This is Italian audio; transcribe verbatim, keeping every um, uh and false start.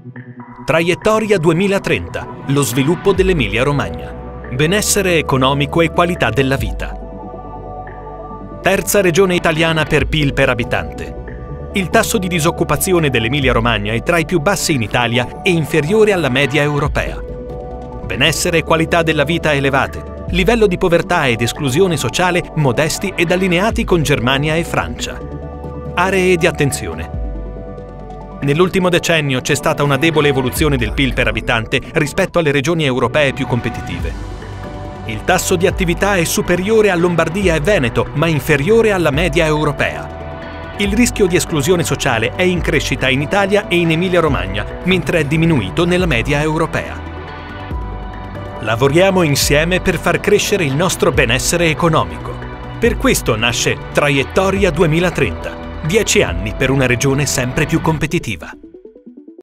Traiettoria duemilatrenta. Lo sviluppo dell'Emilia-Romagna. Benessere economico e qualità della vita. Terza regione italiana per P I L per abitante. Il tasso di disoccupazione dell'Emilia-Romagna è tra i più bassi in Italia e inferiore alla media europea. Benessere e qualità della vita elevate. Livello di povertà ed esclusione sociale modesti ed allineati con Germania e Francia. Aree di attenzione. Nell'ultimo decennio c'è stata una debole evoluzione del P I L per abitante rispetto alle regioni europee più competitive. Il tasso di attività è superiore a Lombardia e Veneto, ma inferiore alla media europea. Il rischio di esclusione sociale è in crescita in Italia e in Emilia-Romagna, mentre è diminuito nella media europea. Lavoriamo insieme per far crescere il nostro benessere economico. Per questo nasce Traiettoria duemilatrenta. Dieci anni per una regione sempre più competitiva.